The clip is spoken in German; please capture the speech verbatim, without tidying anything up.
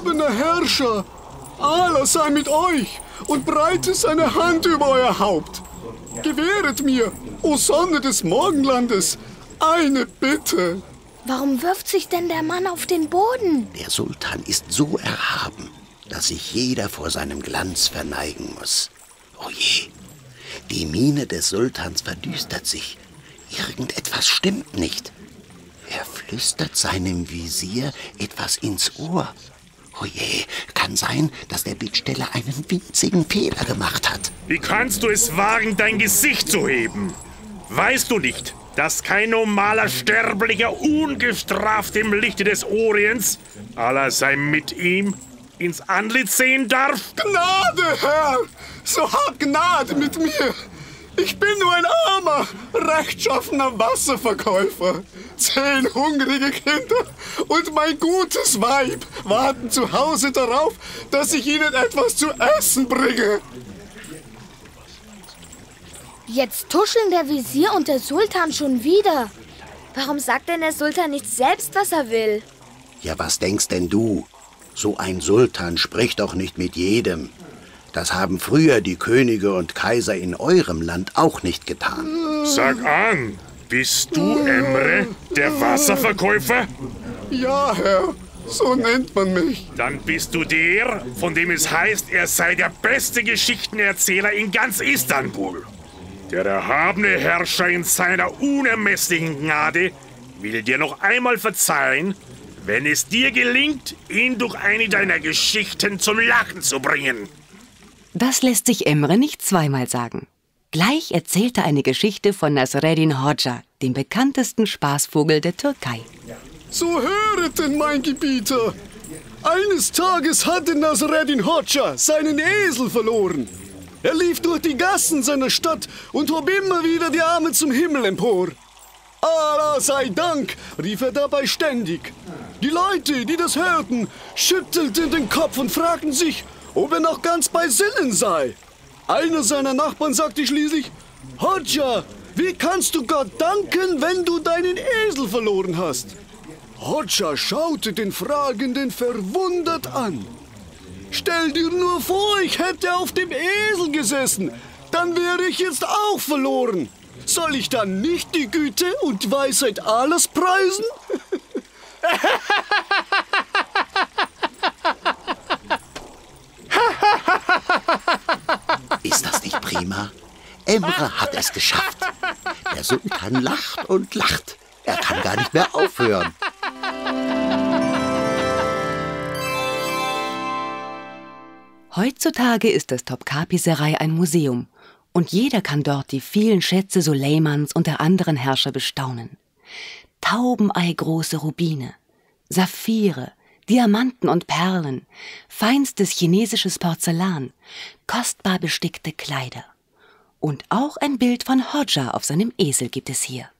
erhabener Herrscher, Allah sei mit euch und breite seine Hand über euer Haupt. Gewähret mir, o Sonne des Morgenlandes, eine Bitte. Warum wirft sich denn der Mann auf den Boden? Der Sultan ist so erhaben, dass sich jeder vor seinem Glanz verneigen muss. Oh je, die Miene des Sultans verdüstert sich. Irgendetwas stimmt nicht. Er flüstert seinem Visier etwas ins Ohr. Oh je, kann sein, dass der Bittsteller einen winzigen Fehler gemacht hat. Wie kannst du es wagen, dein Gesicht zu heben? Weißt du nicht, dass kein normaler Sterblicher ungestraft im Lichte des Orients, Allah sei mit ihm, ins Antlitz sehen darf? Gnade, Herr! So hab Gnade mit mir! Ich bin nur ein armer, rechtschaffener Wasserverkäufer. Zehn hungrige Kinder und mein gutes Weib warten zu Hause darauf, dass ich ihnen etwas zu essen bringe. Jetzt tuscheln der Visier und der Sultan schon wieder. Warum sagt denn der Sultan nicht selbst, was er will? Ja, was denkst denn du? So ein Sultan spricht doch nicht mit jedem. Das haben früher die Könige und Kaiser in eurem Land auch nicht getan. Sag an, bist du Emre, der Wasserverkäufer? Ja, Herr, so nennt man mich. Dann bist du der, von dem es heißt, er sei der beste Geschichtenerzähler in ganz Istanbul. Der erhabene Herrscher in seiner unermesslichen Gnade will dir noch einmal verzeihen, wenn es dir gelingt, ihn durch eine deiner Geschichten zum Lachen zu bringen. Das lässt sich Emre nicht zweimal sagen. Gleich erzählte er eine Geschichte von Nasreddin Hoxha, dem bekanntesten Spaßvogel der Türkei. So höret denn, mein Gebieter! Eines Tages hatte Nasreddin Hoxha seinen Esel verloren. Er lief durch die Gassen seiner Stadt und hob immer wieder die Arme zum Himmel empor. Allah sei Dank, rief er dabei ständig. Die Leute, die das hörten, schüttelten den Kopf und fragten sich, ob er noch ganz bei Sinnen sei. Einer seiner Nachbarn sagte schließlich, Hoxha, wie kannst du Gott danken, wenn du deinen Esel verloren hast? Hoxha schaute den Fragenden verwundert an. Stell dir nur vor, ich hätte auf dem Esel gesessen, dann wäre ich jetzt auch verloren. Soll ich dann nicht die Güte und Weisheit Allahs preisen? Ist das nicht prima? Emre hat es geschafft. Der Sultan lacht und lacht. Er kann gar nicht mehr aufhören. Heutzutage ist das Topkapi-Serai ein Museum und jeder kann dort die vielen Schätze Suleimans und der anderen Herrscher bestaunen. Taubeneigroße Rubine, Saphire, Diamanten und Perlen, feinstes chinesisches Porzellan, kostbar bestickte Kleider. Und auch ein Bild von Hoxha auf seinem Esel gibt es hier.